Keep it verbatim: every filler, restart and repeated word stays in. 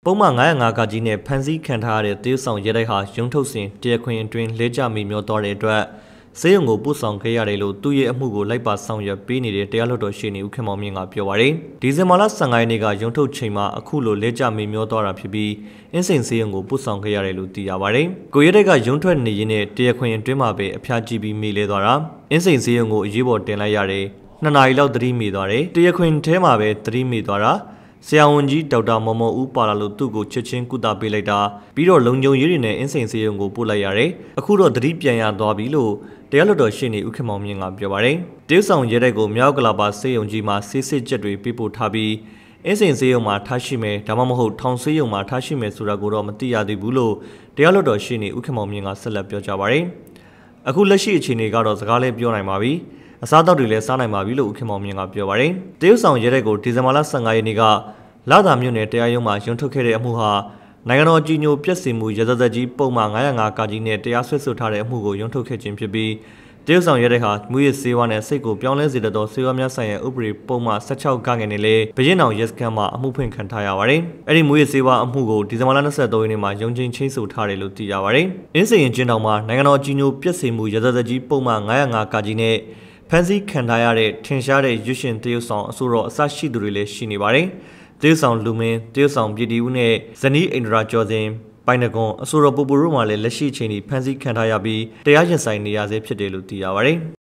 ပုံမှန်ငါးရာငါးကကြီးနဲ့ဖန်ဆီးခံထားရတဲ့တရုတ်ဆောင်ရဲတိုက်ဟာရုံထုတ်စဉ်တရားခွင်အတွင်းလဲကျမိမျောသွားတဲ့အတွက်စေယုံကိုပို့ဆောင်ခဲ့ရတယ်လို့သူ့ရဲ့အမှုကိုလိုက်ပါဆောင်ရွက်ပေးနေတဲ့တရားလွှတ်တော်ရှေ့နေဦးခင်မောင်မြင့်ကပြောပါတယ်။ဒီဇင်ဘာလဆယ်၅ရက်နေ့ကရုံထုတ်ချိန်မှာအခုလိုလဲကျမိမျောသွားတာဖြစ်ပြီးအင်းစိန်စေယုံကိုပို့ဆောင်ခဲ့ရတယ်လို့သိရပါတယ်။ကိုရဲတိုက်ကရုံထွက်နေရင်းနဲ့တရားခွင်အတွင်းမှာပဲအဖျားကြည့်ပြီးမိလဲသွားတာ။အင်းစိန်စေယုံကိုအရေးပေါ်တင်လိုက်ရတယ်။နှစ်နာရီလောက်သတိမိသွားတယ်။တရားခွင်ထဲမှာပဲသတိမိသွားတာဆရာဝန်ကြီးဒေါက်တာမော်မော်ဦးပါလာလို့သူ့ကိုချက်ချင်းကုသပေးလိုက်တာပြီးတော့လုံခြုံရေးတွေနဲ့အင်းစိန်စေယုံကိုပို့လိုက်ရတယ်အခုတော့သတိပြန်ရသွားပြီလို့တရားလွှတ်တော်ရှေ့နေဦးခင်မောင်မြင့်ကပြောပါတယ်တရုတ်ဆောင်ရဲတိုက်ကိုမြောက်ကလာပါစေယုံကြီးမှာစစ်စစ်ချက်တွေပြပို့ထားပြီးအင်းစိန်စေယုံမှာထားရှိမယ်ဒါမှမဟုတ်ထောင်စေယုံမှာထားရှိမယ်ဆိုတာကိုတော့မသိရသေးဘူးလို့တရားလွှတ်တော်ရှေ့နေဦးခင်မောင်မြင့်ကဆက်လက်ပြောကြားပါတယ်အခုလက်ရှိအခြေအနေကတော့စကားလေးပြောနိုင်ပါပြီအစားအသောက်တွေလည်းစားနိုင်ပါပြီလို့ဦးခင်မောင်မြင့်ကပြောပါတယ်တရုတ်ဆောင်ရဲတိုက်ကိုဒီဇင်ဘာလဆယ်၅ရက်နေ့ကလာသာမြို့နယ်တရားရုံးမှာရုံထုတ်ခဲ့တဲ့အမှုဟာနိုင်ငံတော်ကြီးညိုပြည့်စုံမှုရသသက်ကြီးပုံမှန်ငါးရာငါးကကြီးနဲ့တရားစွဲဆိုထားတဲ့အမှုကိုရုံထုတ်ခဲ့ခြင်းဖြစ်ပြီးတရုတ်ဆောင်ရဲတဲ့ဟာမူရစေဝါနဲ့စိတ်ကိုပြောင်းလဲစေတဲ့စေဝါများဆိုင်ရာဥပဒေပုံမှန်၁၆ကငယ်နဲ့လေဘရင်အောင်ရဲစခန်းမှာအမှုဖွင့်ခံထားရပါတယ်။အဲ့ဒီမူရစေဝါအမှုကိုဒီဇင်ဘာလ၂၃ရက်နေ့မှာရုံချင်းချင်းဆိုထားတယ်လို့သိရပါတယ်။အင်းစိန်ကျင်းတော်မှာနိုင်ငံတော်ကြီးညိုပြည့်စုံမှုရသသက်ကြီးပုံမှန်ငါးရာငါးကကြီးနဲ့ဖန်ဆီးခံထားရတဲ့ထင်ရှားတဲ့ရွှေရှင်တရုတ်ဆောင်အစိုးရအစရှိသူတွေလည်းရှိနေပါတယ်။တရုတ်ဆောင်လူမင်းတရုတ်ဆောင်ပြည်တီဦးနဲ့ဇနီးအိန္ဒြာကျော်စင်ပိုင်နကွန်အစိုးရပူပူတို့မှလည်းလက်ရှိချိန်ထိဖမ်းဆီးခံထားရပြီးတရားရင်ဆိုင်နေရဆဲဖြစ်တယ်လို့သိရပါတယ်။